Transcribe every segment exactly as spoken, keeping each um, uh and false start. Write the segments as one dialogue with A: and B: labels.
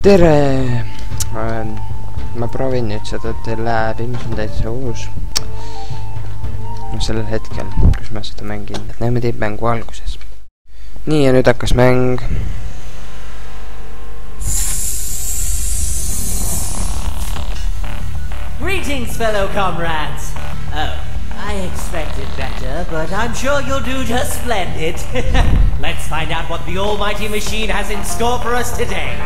A: tere! Ma proovin nüüd seda läbi, mis on täitsa uus. No sellel hetkel, kus ma seda mängin. Näeme teid mängu alguses. Nii, ja nüüd hakkas mäng.
B: Greetings, fellow comrades! Oh, I expected better, but I'm sure you'll do just splendid. Let's find out what the almighty machine has in store for us today.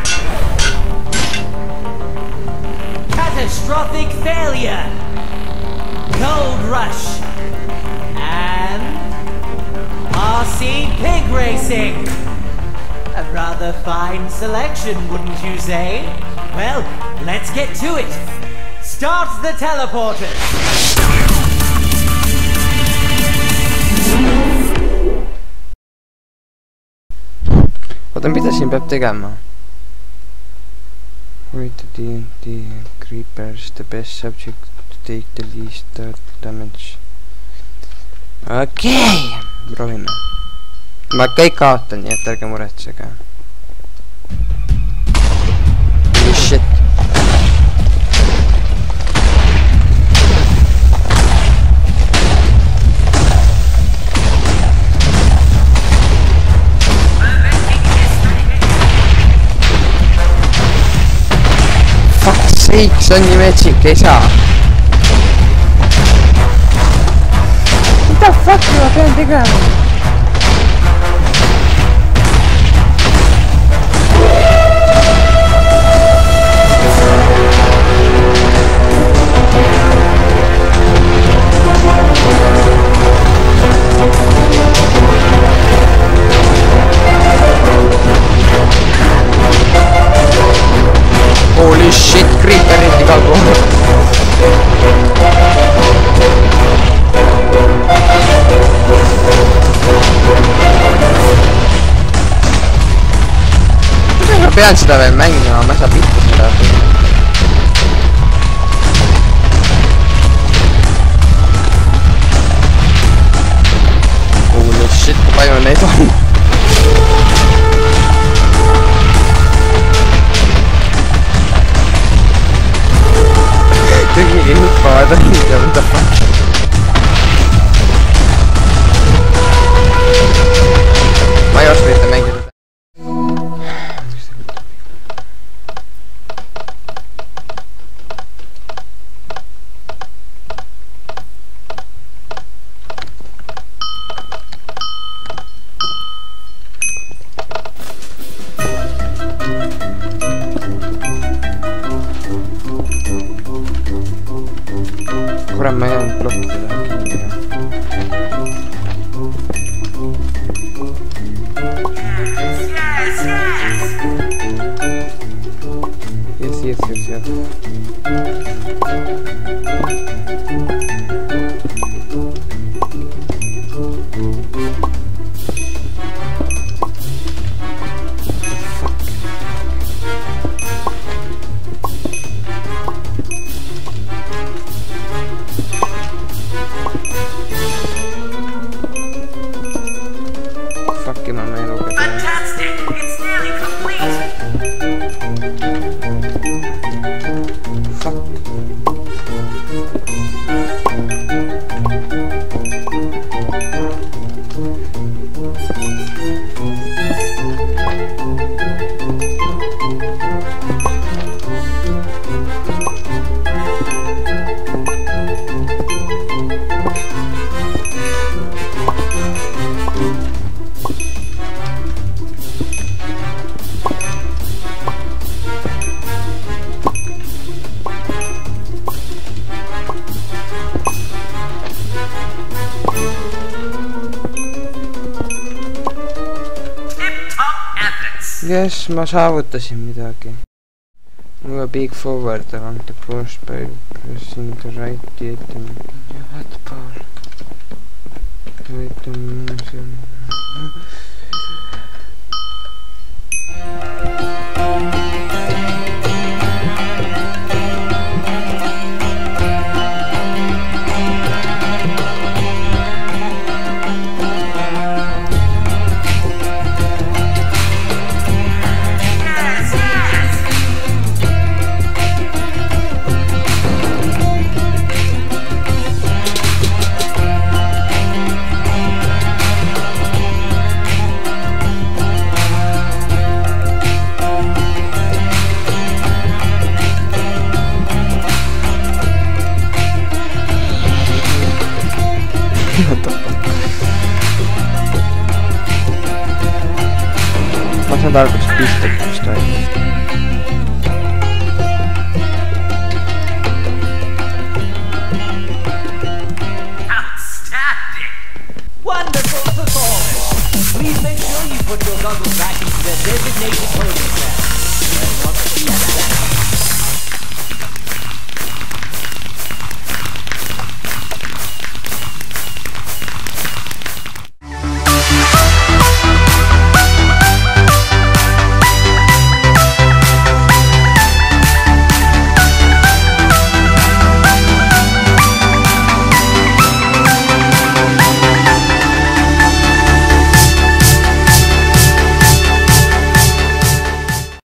B: Catastrophic failure, Gold Rush, and R C Pig Racing. A rather fine selection, wouldn't you say? Well, let's get to it. Start the teleporters.
A: Oota, mida siin peab tegema? With the T N T creepers, the best subject to take the least damage. Okei, okay. Proovime. Ma kõik kaotan, nii et ärge muretsege. Holy shit. Sake, see on nii metsik, ei saa. Mida fuck ma pean tegema? Holy shit, creeperid igal pool. Kuidas ma pean seda veel mängima, ma ei saa pihta seda. Holy shit, kui palju neid on. Mingi hüppavad on ja mida fuck. Ma ei oska mitte mängida. Kurat, ma ei jäänud blokkida kinni. Yes, yes, yes, yes.
B: Fantastic! It's nearly complete!
A: Fuck. Yes, ma saavutasin midagi. Move a big forward along the course by pressing the right item. What power? Item.
B: Yes, yes!
A: algusest pihta, mis toimub.
B: Outstanding! Wonderful performance! Please make sure you put your goggles back into their designated